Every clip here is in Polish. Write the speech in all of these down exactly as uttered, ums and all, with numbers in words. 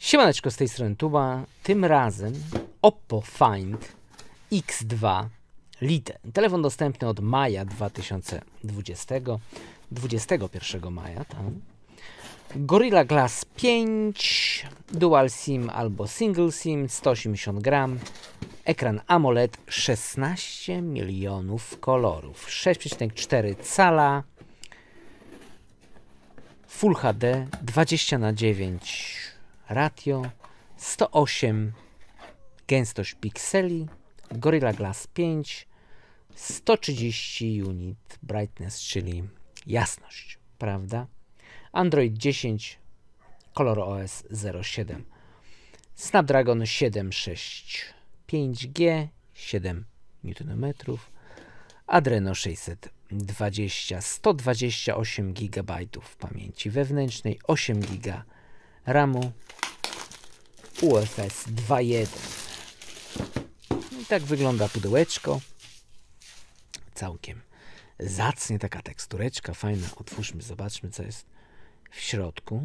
Siemaneczko, z tej strony Tuba. Tym razem Oppo Find X dwa Lite. Telefon dostępny od maja dwa tysiące dwudziestego, dwudziestego pierwszego maja. Tam. Gorilla Glass pięć, Dual SIM albo Single SIM, sto osiemdziesiąt gram. Ekran AMOLED, szesnaście milionów kolorów, sześć przecinek cztery cala. Full H D, dwadzieścia na dziewięć ratio, sto osiem gęstość pikseli, Gorilla Glass pięć, sto trzydzieści unit brightness, czyli jasność, prawda? Android dziesięć, ColorOS zero siedem, Snapdragon siedem sześć pięć G, siedem niutonometrów, Adreno sześćset dwadzieścia, sto dwadzieścia osiem gigabajtów pamięci wewnętrznej, osiem giga ramu, U F S dwa jeden. I tak wygląda pudełeczko. Całkiem zacnie, taka tekstureczka fajna. Otwórzmy, zobaczmy, co jest w środku.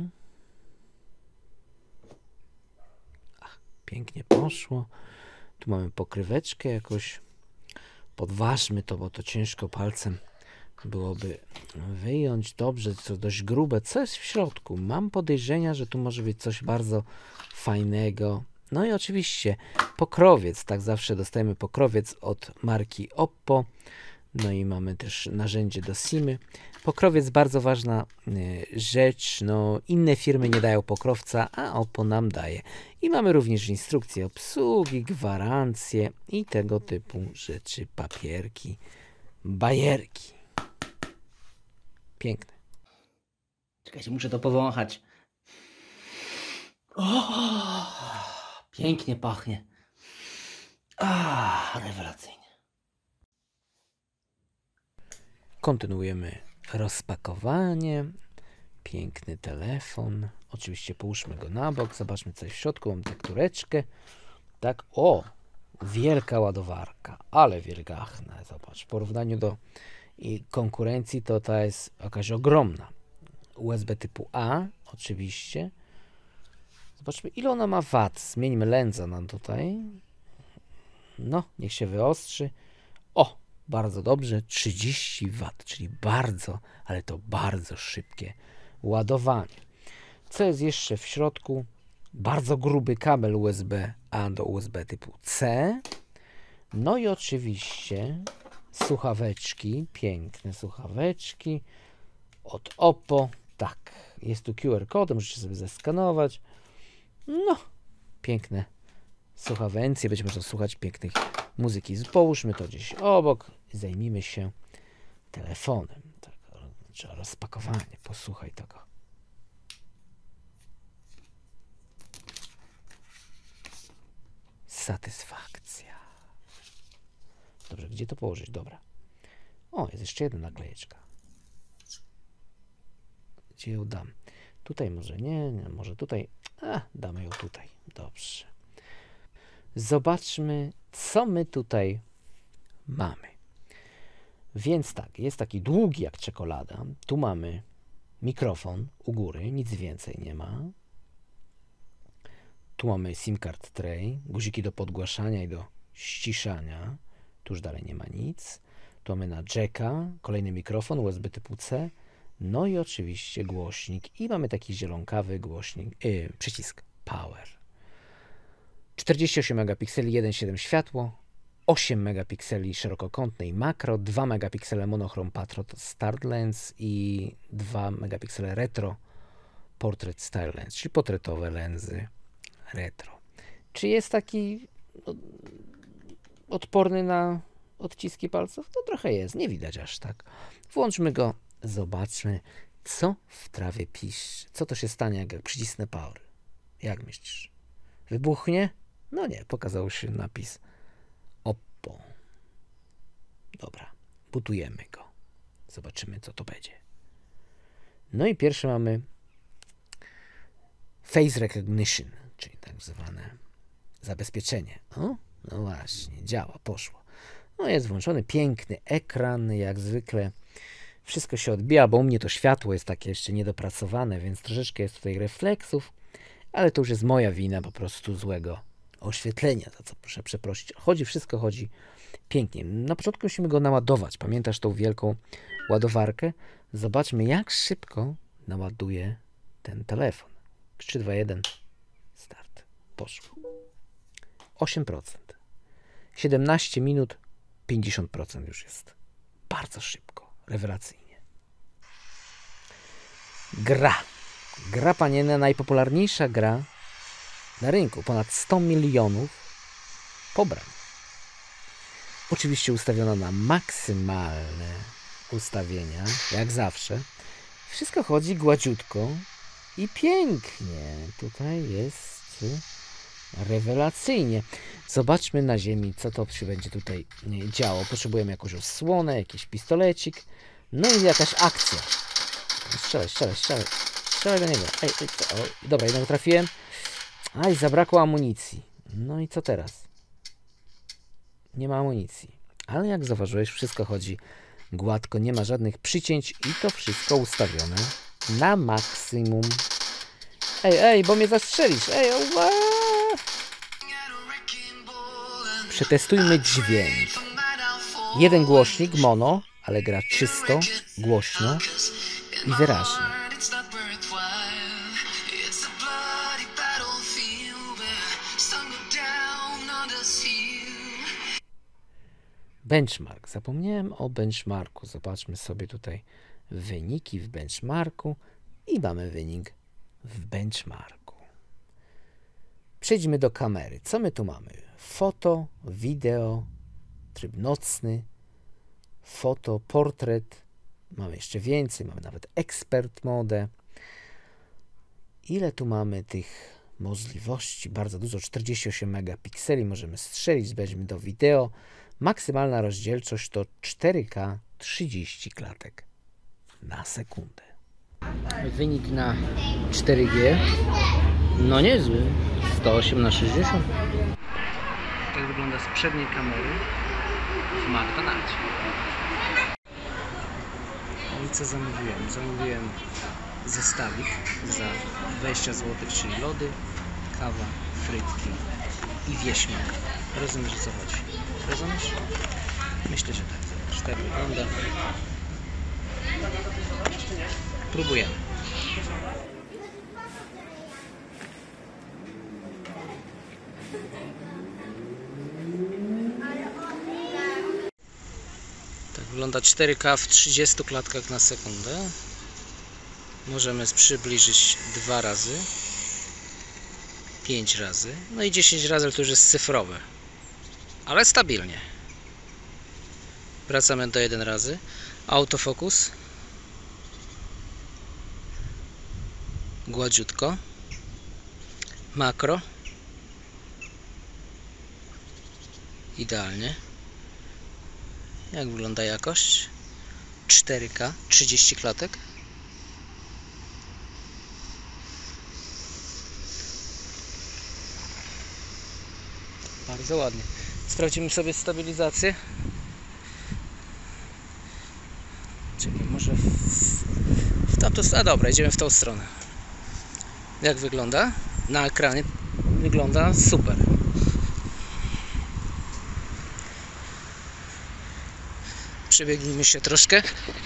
Ach, pięknie poszło. Tu mamy pokryweczkę jakoś. Podważmy to, bo to ciężko palcem byłoby wyjąć. Dobrze, to dość grube. Co jest w środku? Mam podejrzenia, że tu może być coś bardzo fajnego. No i oczywiście pokrowiec. Tak zawsze dostajemy pokrowiec od marki Oppo. No i mamy też narzędzie do SIM-y. Pokrowiec, bardzo ważna y, rzecz. No, inne firmy nie dają pokrowca, a Oppo nam daje. I mamy również instrukcje obsługi, gwarancje i tego typu rzeczy, papierki, bajerki. Piękne. Czekajcie, muszę to powąchać. O, pięknie pachnie. A, rewelacyjnie. Kontynuujemy rozpakowanie. Piękny telefon. Oczywiście połóżmy go na bok. Zobaczmy, co jest w środku. Mam tektureczkę. Tak, o! Wielka ładowarka, ale wielgachna. Zobacz, w porównaniu do i konkurencji to ta jest jakaś ogromna. U S B typu A, oczywiście. Zobaczmy, ile ona ma wat. Zmieńmy lędza nam tutaj. No, niech się wyostrzy. O, bardzo dobrze. trzydzieści wat, czyli bardzo, ale to bardzo szybkie ładowanie. Co jest jeszcze w środku? Bardzo gruby kabel U S B A do U S B typu C. No i oczywiście słuchaweczki, piękne słuchaweczki od Oppo. Tak, jest tu Q R kod, możecie sobie zeskanować. No, piękne słuchawencje, będzie można słuchać pięknych muzyki. Połóżmy to gdzieś obok, zajmijmy się telefonem. Tak, trzeba rozpakowanie, posłuchaj tego. Satysfakcja. Dobrze, gdzie to położyć? Dobra. O, jest jeszcze jedna naklejeczka. Gdzie ją dam? Tutaj może nie, nie może tutaj. A, damy ją tutaj. Dobrze. Zobaczmy, co my tutaj mamy. Więc tak, jest taki długi jak czekolada. Tu mamy mikrofon u góry, nic więcej nie ma. Tu mamy SIM card tray, guziki do podgłaszania i do ściszania. Tu już dalej nie ma nic. Tu mamy na jacka, kolejny mikrofon U S B typu C. No i oczywiście głośnik. I mamy taki zielonkawy głośnik, yy, przycisk Power. czterdzieści osiem megapikseli, jeden przecinek siedem światło, osiem megapikseli szerokokątne i makro, dwa megapiksele monochrom Patrol Start Lens i dwa megapiksele retro Portrait Style Lens, czyli portretowe lensy retro. Czy jest taki no, odporny na odciski palców? No trochę jest, nie widać aż tak. Włączmy go, zobaczmy, co w trawie piszczy. Co to się stanie, jak przycisnę Power? Jak myślisz? Wybuchnie? No nie, pokazał się napis Oppo. Dobra, butujemy go. Zobaczymy, co to będzie. No i pierwsze mamy Face Recognition, czyli tak zwane zabezpieczenie. O, no właśnie, działa, poszło. No jest włączony, piękny ekran, jak zwykle. Wszystko się odbija, bo u mnie to światło jest takie jeszcze niedopracowane, więc troszeczkę jest tutaj refleksów, ale to już jest moja wina po prostu złego oświetlenia, za co proszę przeprosić. Chodzi, wszystko chodzi pięknie. Na początku musimy go naładować. Pamiętasz tą wielką ładowarkę? Zobaczmy, jak szybko naładuje ten telefon. trzy, dwa, jeden, start. Poszło. osiem procent. siedemnaście minut, pięćdziesiąt procent już jest. Bardzo szybko, rewelacyjnie. Gra. Gra panienna, najpopularniejsza gra na rynku. Ponad sto milionów pobrań. Oczywiście ustawiona na maksymalne ustawienia, jak zawsze. Wszystko chodzi gładziutko i pięknie. Tutaj jest rewelacyjnie. Zobaczmy na ziemi, co to się będzie tutaj działo. Potrzebujemy jakąś osłonę, jakiś pistolecik, no i jakaś akcja. Strzelaj, strzelaj, strzelaj. Strzelaj do niego. Ej, ej, o, dobra, jednego trafiłem. Aj, zabrakło amunicji. No i co teraz? Nie ma amunicji. Ale jak zauważyłeś, wszystko chodzi gładko, nie ma żadnych przycięć i to wszystko ustawione na maksimum. Ej, ej, bo mnie zastrzelisz. Ej, oła! Przetestujmy dźwięk. Jeden głośnik, mono, ale gra czysto, głośno i wyraźnie. Benchmark. Zapomniałem o benchmarku. Zobaczmy sobie tutaj wyniki w benchmarku i mamy wynik w benchmarku. Przejdźmy do kamery. Co my tu mamy? Foto, wideo, tryb nocny, foto, portret. Mamy jeszcze więcej. Mamy nawet expert mode. Ile tu mamy tych możliwości? Bardzo dużo. czterdzieści osiem megapikseli. Możemy strzelić. Weźmy do wideo. Maksymalna rozdzielczość to cztery K trzydzieści klatek na sekundę. Wynik na cztery G. No niezły. sto osiem na sześćdziesiąt. Tak wygląda z przedniej kamery w McDonaldzie. No i co zamówiłem? Zamówiłem zestawik za dwadzieścia złotych, czyli lody, kawa, frytki i wieśmak. Rozumiesz, o co chodzi? Rozumiesz? Myślę, że tak. Zobacz, tak wygląda. Próbujemy. Tak wygląda cztery K w trzydziestu klatkach na sekundę. Możemy przybliżyć dwa razy, pięć razy, no i dziesięć razy, ale to już jest cyfrowe. Ale stabilnie. Wracamy do jeden razy. Autofokus. Gładziutko. Makro. Idealnie. Jak wygląda jakość? cztery K, trzydzieści klatek. Bardzo ładnie. Sprawdzimy sobie stabilizację. Czyli może w, w tamtą stronę. A dobra, idziemy w tą stronę. Jak wygląda? Na ekranie wygląda super. Przebiegnijmy się troszkę.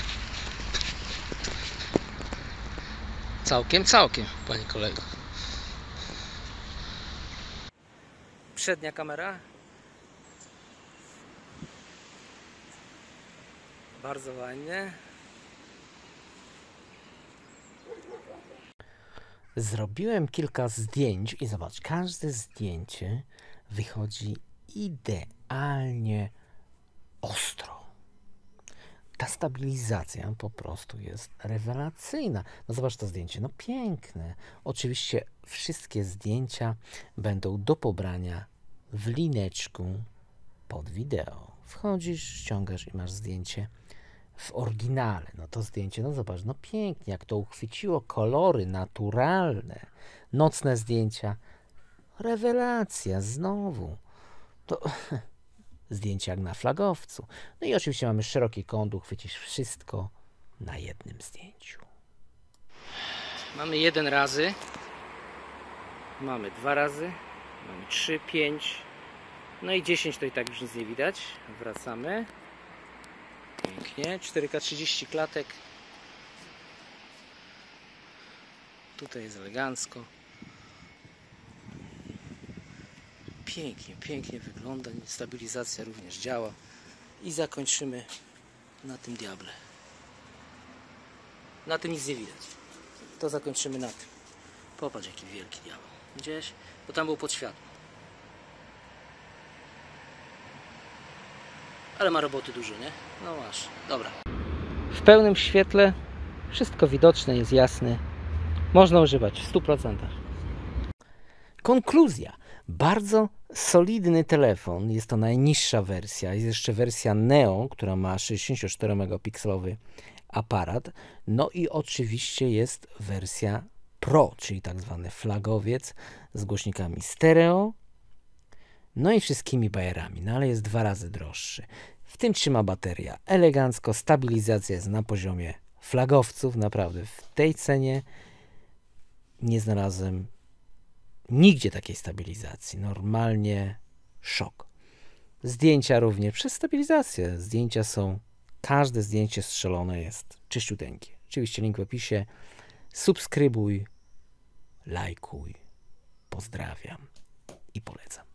Całkiem, całkiem, panie kolego. Przednia kamera. Bardzo ładnie. Zrobiłem kilka zdjęć i zobacz, każde zdjęcie wychodzi idealnie ostro. Ta stabilizacja po prostu jest rewelacyjna. No zobacz to zdjęcie, no piękne. Oczywiście wszystkie zdjęcia będą do pobrania w lineczku pod wideo. Wchodzisz, ściągasz i masz zdjęcie w oryginale. No to zdjęcie, no zobacz, no pięknie, jak to uchwyciło, kolory naturalne, nocne zdjęcia. Rewelacja, znowu. To zdjęcie jak na flagowcu. No i oczywiście mamy szeroki kąt, uchwycisz wszystko na jednym zdjęciu. Mamy jeden razy. Mamy dwa razy, mamy trzy, pięć, no i dziesięć to i tak już nic nie widać. Wracamy. Pięknie, cztery K trzydzieści klatek. Tutaj jest elegancko. Pięknie, pięknie wygląda. Stabilizacja również działa. I zakończymy na tym diable. Na tym nic nie widać. To zakończymy na tym. Popatrz, jaki wielki diabeł. Gdzieś? Bo tam był pod światło. Ale ma roboty dużo, nie? No masz. Dobra. W pełnym świetle wszystko widoczne, jest jasne. Można używać w stu procentach. Konkluzja. Bardzo solidny telefon. Jest to najniższa wersja. Jest jeszcze wersja Neo, która ma sześćdziesięcioczteromegapikselowy aparat. No i oczywiście jest wersja Pro, czyli tak zwany flagowiec z głośnikami stereo. No i wszystkimi bajerami. No ale jest dwa razy droższy. W tym trzyma bateria elegancko. Stabilizacja jest na poziomie flagowców. Naprawdę w tej cenie nie znalazłem nigdzie takiej stabilizacji. Normalnie szok. Zdjęcia również przez stabilizację. Zdjęcia są, każde zdjęcie strzelone jest czyściuteńkie. Oczywiście link w opisie. Subskrybuj, lajkuj. Pozdrawiam i polecam.